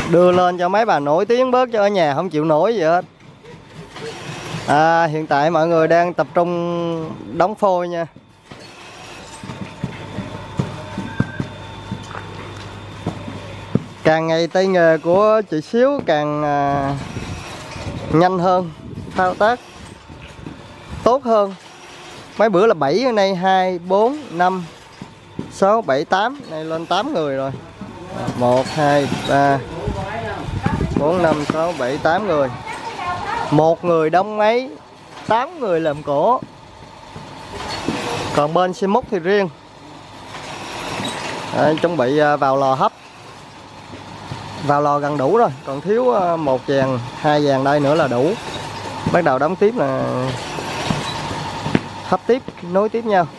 Đưa lên cho mấy bà nổi tiếng bớt, cho ở nhà không chịu nổi gì hết. Hiện tại mọi người đang tập trung đóng phôi nha. Càng ngày tay nghề của chị Xíu càng nhanh hơn, thao tác tốt hơn. Mấy bữa là 7, hôm nay 2, 4, 5, 6, 7, 8. Này lên 8 người rồi. 1, 2, 3, 4, 5, 6, 7, 8 người. Một người đóng máy, 8 người làm cổ. Còn bên xe múc thì riêng. Chuẩn bị vào lò hấp. Vào lò gần đủ rồi, còn thiếu 1 dàn, 2 dàn đây nữa là đủ. Bắt đầu đóng tiếp là hấp tiếp, nối tiếp nhau.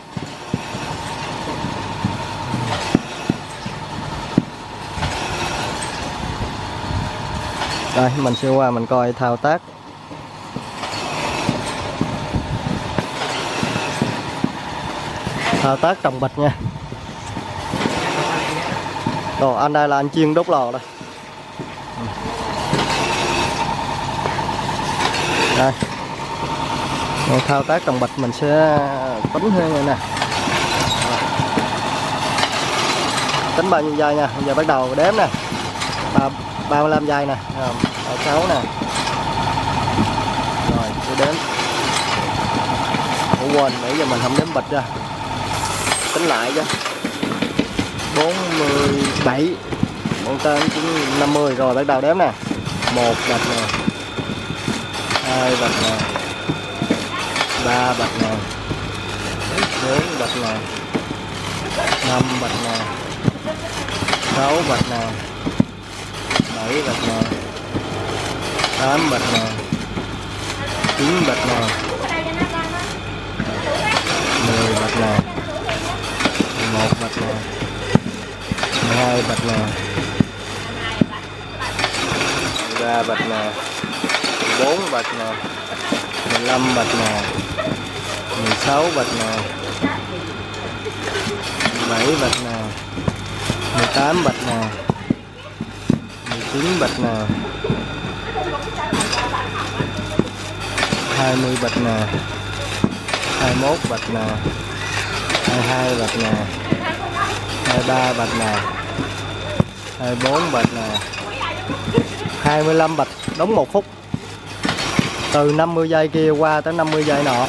Đây, mình sẽ qua mình coi thao tác. Thao tác trồng bịch nha. Rồi, anh đây là anh chiên đốt lò đây. Đây. Thao tác trồng bịch mình sẽ tính hơn này nè. Tính bao nhiêu giây nha. Bây giờ bắt đầu đếm nè. 35 giây nè, 36 nè. Rồi, tôi đếm. Ủa quên, nãy giờ mình không đếm bịch ra. Tính lại chứ. 47. Con tên cũng 50 rồi, bắt đầu đếm nè. 1 bịch nè. 2 bịch nè. 3 bịch nè. 4 bịch nè. 5 bịch nè. 6 bịch nè. 7 bịch nè. 8 bịch nè. 9 bịch nè. 10 bịch nè. 11 bịch nè. 12 bịch nè. 13 bịch nè. 14 bịch nè. 15 bịch nè. 16 bịch nè. 17 bịch nè. 18 bịch nè. 19 bịch nè. 20 bịch nè. 21 bịch nè. 22 bịch nè. 23 bịch nè. 24 bịch nè. 25 bịch, đóng 1 phút. Từ 50 giây kia qua tới 50 giây nọ.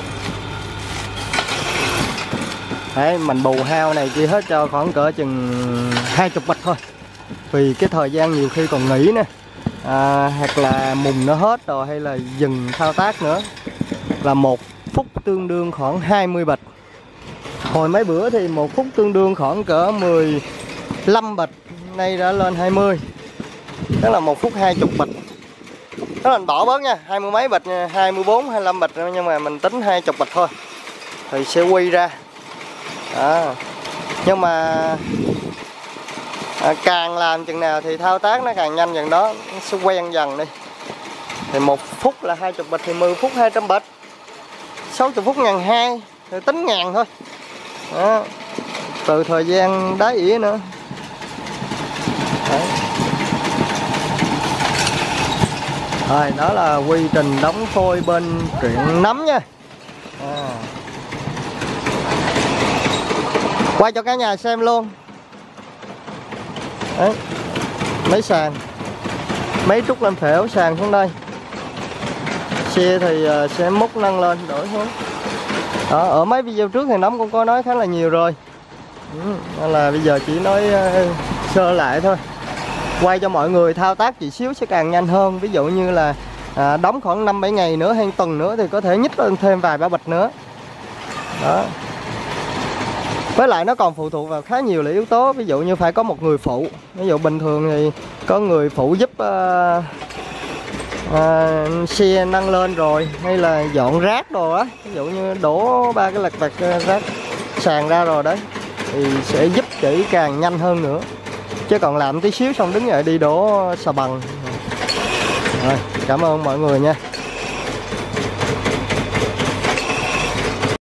Đấy, mình bù hao này kia hết cho khoảng cỡ chừng 20 bịch thôi. Vì cái thời gian nhiều khi còn nghỉ nè, hoặc là mùng nó hết rồi, hay là dừng thao tác nữa, là 1 phút tương đương khoảng 20 bịch. Hồi mấy bữa thì 1 phút tương đương khoảng cỡ 15 bịch, nay đã lên 20. Tức là 1 phút 20 bịch. Đó là mình bỏ bớt nha, 20 mấy bịch, 24, 25 bịch, nhưng mà mình tính 20 bịch thôi thì sẽ quy ra. Nhưng mà càng làm chừng nào thì thao tác nó càng nhanh chừng đó, nó sẽ quen dần đi. Thì 1 phút là 20 bịch thì 10 phút 200 bịch, 60 phút 1.200, thì tính ngàn thôi. Đó. Từ thời gian đá ỉa nữa. Đấy. Rồi, đó là quy trình đóng phôi bên Truyện Nấm nha. Quay cho cả nhà xem luôn. Đấy. Mấy sàn, mấy trúc lên phễu, sàn xuống đây. Xe thì sẽ múc nâng lên đổi hướng. Đó, ở mấy video trước thì Nấm cũng có nói khá là nhiều rồi. Nên là bây giờ chỉ nói sơ lại thôi. Quay cho mọi người thao tác chỉ xíu sẽ càng nhanh hơn. Ví dụ như là đóng khoảng 5-7 ngày nữa hay tuần nữa thì có thể nhích lên thêm vài ba bịch nữa. Đó. Với lại nó còn phụ thuộc vào khá nhiều là yếu tố. Ví dụ như phải có một người phụ. Ví dụ bình thường thì có người phụ giúp xe nâng lên rồi, hay là dọn rác đồ á. Ví dụ như đổ 3 cái lặt vặt rác sàn ra rồi đấy, thì sẽ giúp chỉ càng nhanh hơn nữa. Chứ còn làm tí xíu xong đứng dậy đi đổ xà bằng. Rồi, cảm ơn mọi người nha.